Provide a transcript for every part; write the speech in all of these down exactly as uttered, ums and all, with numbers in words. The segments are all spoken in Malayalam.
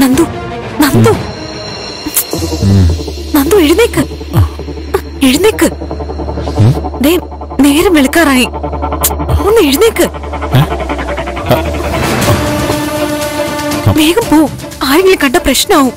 നന്ദു നന്ദു നന്ദു എഴുന്നേക്ക് എഴുന്നേക്ക്. നേരം വെളുക്കാറായി, ഒന്ന് എഴുന്നേക്ക്. വേഗം പോ, ആരെങ്കിലും കണ്ട പ്രശ്നമാവും.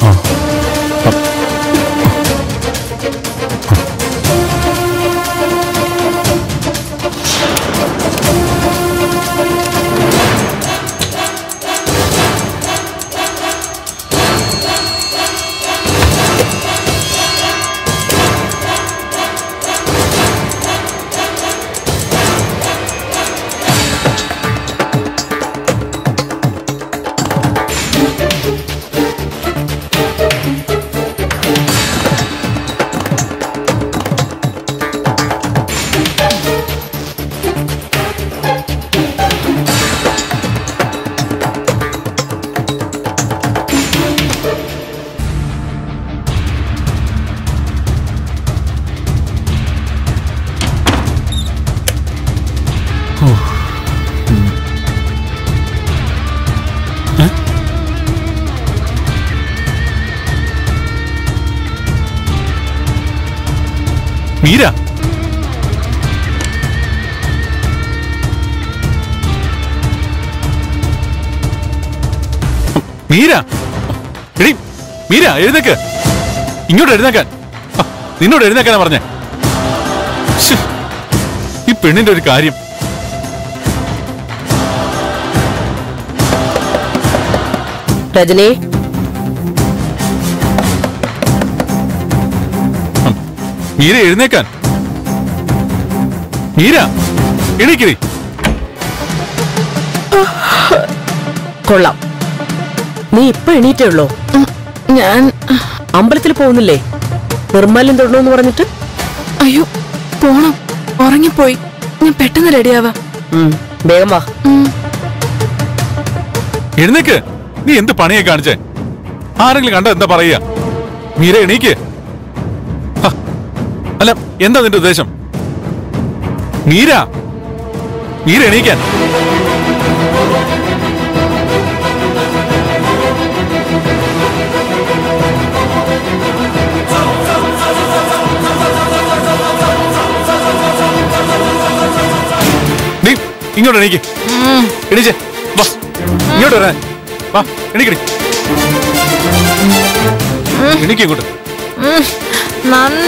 മീര, മീര, എടി മീര, എഴുന്നേക്ക്. ഇങ്ങോട്ട് എഴുന്നേക്കാൻ. നിന്നോട് എഴുന്നേക്കാനാ പറഞ്ഞേ. ഈ പെണ്ണിന്റെ ഒരു കാര്യം. രജനി, മീര എഴുന്നേക്കാൻ. മീര, എണീക്കടി. കൊള്ളാം, നീ ഇപ്പൊ എണീറ്റേ ഉള്ളോ? ഞാൻ അമ്പലത്തിൽ പോകുന്നില്ലേ? നിർമ്മാല്യം തൊടണമെന്ന് പറഞ്ഞിട്ട്. അയ്യോ, പോണം, ഉറങ്ങിപ്പോയി. ഞാൻ പെട്ടെന്ന് റെഡിയാവാ. വേഗം വാ. എഴുന്നേക്ക്. നീ എന്ത് പണിയെ കാണിച്ചേ? ആരെങ്കിലും കണ്ട എന്താ പറയാ? മീര, എണീക്ക്. അല്ല, എന്താ നിന്റെ ഉദ്ദേശം? മീര, മീര എണീക്കാൻ. നീ ഇങ്ങോട്ട് എണീക്ക്. എണീച്ചേ, വാ, ഇങ്ങോട്ട് വരാൻ. വാ, എണീക്കടി. എണീക്ക് ഇങ്ങോട്ട്. നന്ദ,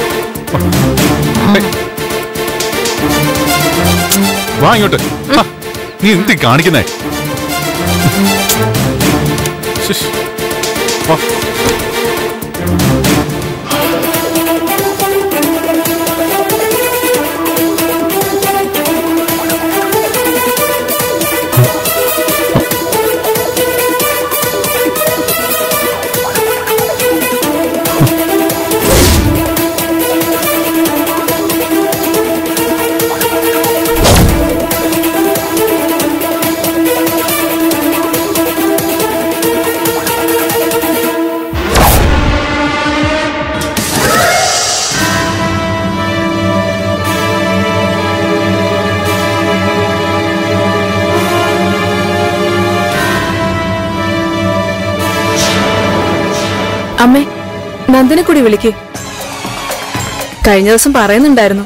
വാ ഇങ്ങോട്ട്. നീ എന്ത് കാണിക്കുന്നേ? വാ. അമ്മേ, നന്ദനെ കൂടി വിളിക്ക്. കഴിഞ്ഞ ദിവസം പറയുന്നുണ്ടായിരുന്നു.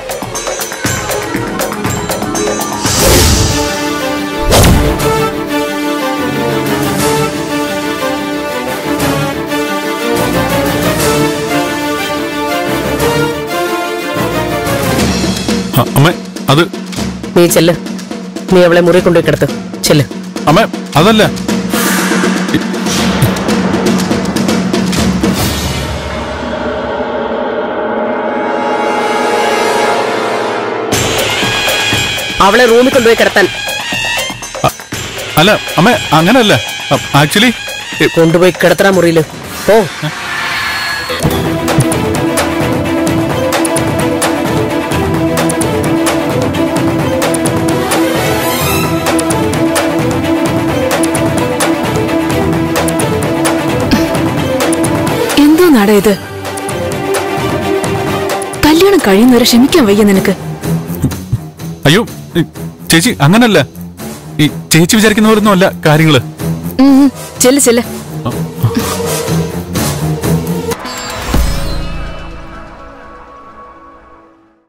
അമ്മേ, അത് നീ ചെല്ല്. നീ അവളെ മുറി കൊണ്ടുപോയി കിടത്ത്. ചെല്ല്. അമ്മേ, അതല്ല. അവളെ റൂമിൽ കൊണ്ടുപോയി കിടത്താൻ. അല്ല അമ്മേ, അങ്ങനല്ല. ആക്ച്വലി കൊണ്ടുപോയി കിടത്തണ മുറിയില്. ഓ, എന്തോ നട ഇത്? കല്യാണം കഴിയുന്നവരെ ക്ഷമിക്കാൻ വയ്യ നിനക്ക്. അയ്യോ ചേച്ചി, അങ്ങനല്ല. ഈ ചേച്ചി വിചാരിക്കുന്ന പോലൊന്നും അല്ല കാര്യങ്ങള്. ചെല്ല് ചെല്ല്. ആ, ആ.